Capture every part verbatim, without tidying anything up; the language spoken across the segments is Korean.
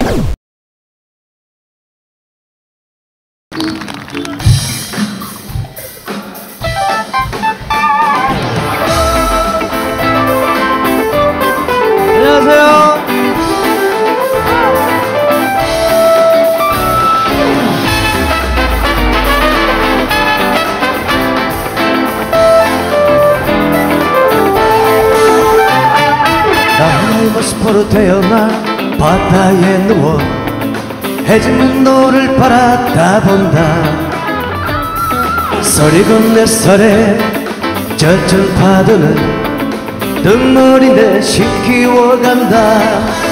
안녕하세요. 나의 모습으로 태어나 바다에 누워 해지는 노를 바라다 본다. 소리건 내 설에 젖은 파도는 눈물인데 식히워간다.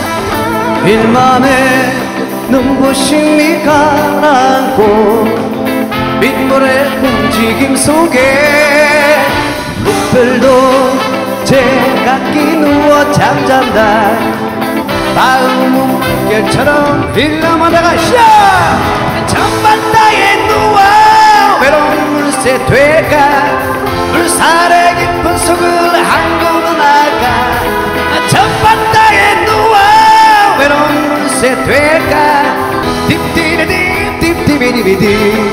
일만의 눈부심이 가라앉고 민물의 움직임 속에 물별도 제각기 누워 잠잔다. 마음은 물결처럼 흘러가다가 샤! 전바다에 누워 외로운 물새 되가 물살의 깊은 속을 한국은 나가. 전바다에 누워 외로운 물새 되가 딥디리디 딥디비디비디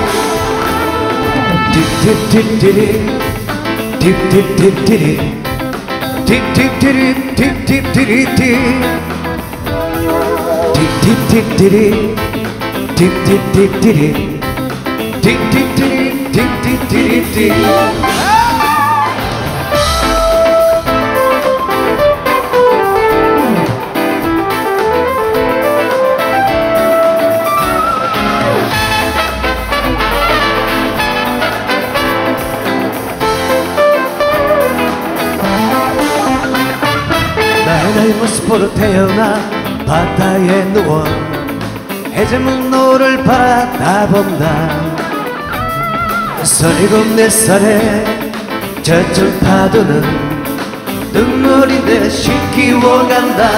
딥딥딥디리 딥딥딥디리 딥딥디리 딥딥디리디 딥딥딥디리 딥딥딥디리 딥딥디리 딥딥디리디. 나의 모습으로 태어나 바다에 누워 해저문 노를 바라다 본다. 서리곤 내 살에 젖은 파도는 눈물인데 식히워간다.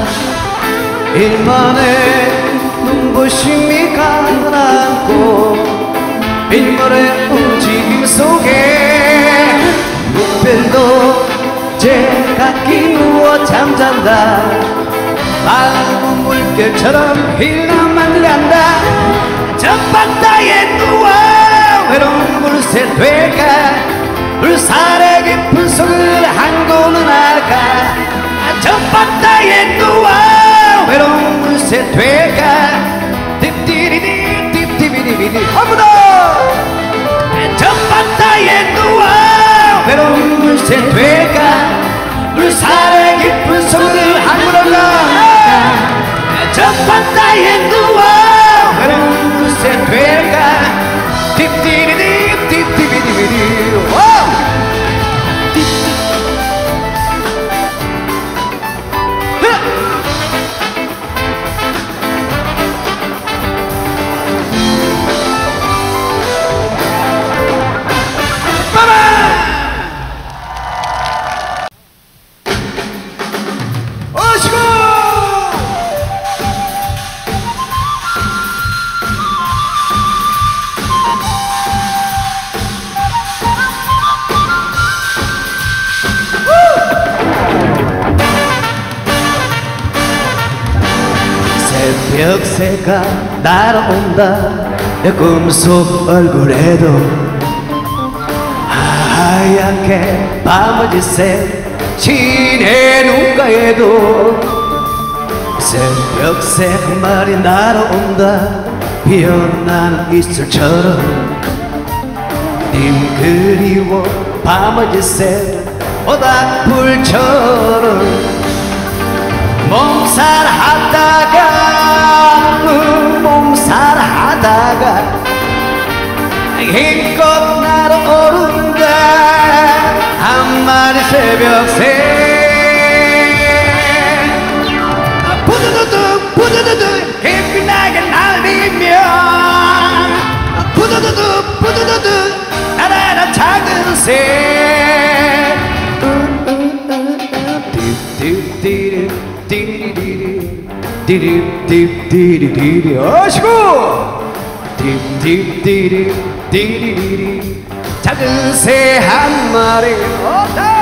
일만의 눈부심이 가라앉고 민물의 움직임 속에 물별도 제각기 누워 잠잔다. 마음은 물결처럼 흘러만 간다. 전바다에 누워 외로운 물새 되가 물살의 깊은 속을 한고는 나가. 전바다에 누워 외로운 물새 되가 딥디리디 딥디비디비디 한번 더. 전바다에 누워 외로운 물새 되가 물살의 깊은 속을 한구로 가. 전바다에 누워 외로운 물새 되가 딥디리디 딥디비디비디 새벽새가 날아온다. 내 꿈속 얼굴에도 하얗게 밤을 지새 시내 눈가에도 새벽새 한 마리 날아온다. 피어나는 이슬처럼 님 그리워 밤을 지새 모닥불처럼 몸살하다가 몸살하다가 힘껏 날아오른다. 한 마리 새벽새 부두두두 부두두두 깊이나게 날리며 부두두두 부두두두 나라라 작은 새 딥딥디리 디리디리 디리디리디리 어시고 딥딥디리 디리디리 작은 새 한 마리 어때?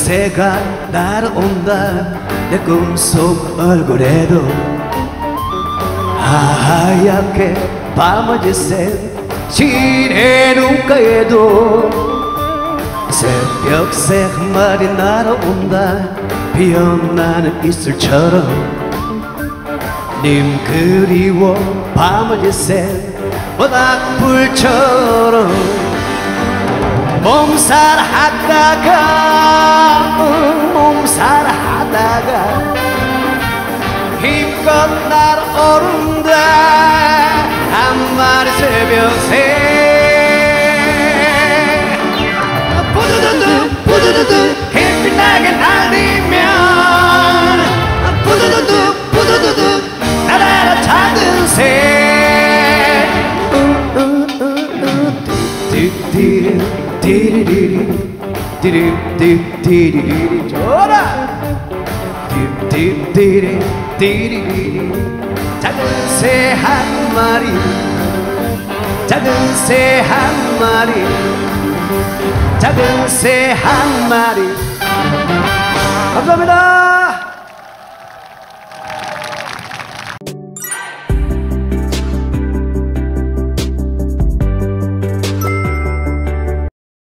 새가 날아온다 내 꿈속 얼굴에도 하얗게 밤을 지샌 시내 눈가에도 새벽새 한 마리 날아온다 피어나는 이슬처럼 님 그리워 밤을 지샌 모닥불처럼 몸살 하다가 몸살 하다가 힘껏 날아오른다 한 마리 새벽새 부두두두 부두두두 햇빛 나게 날리면 부두두두 부두두두 나라라 작은 새 디디리 디리리리 디리디리리 좋아라 디디리 디리리리 작은 새 한 마리 작은 새 한 마리 작은 새 한 마리 감사합니다.